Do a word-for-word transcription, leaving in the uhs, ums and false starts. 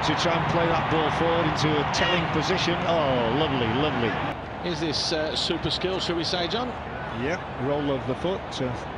to try and play that ball forward into a telling position. Oh, lovely, lovely. Is this uh, super skill, shall we say, John? Yeah, roll of the foot. Uh,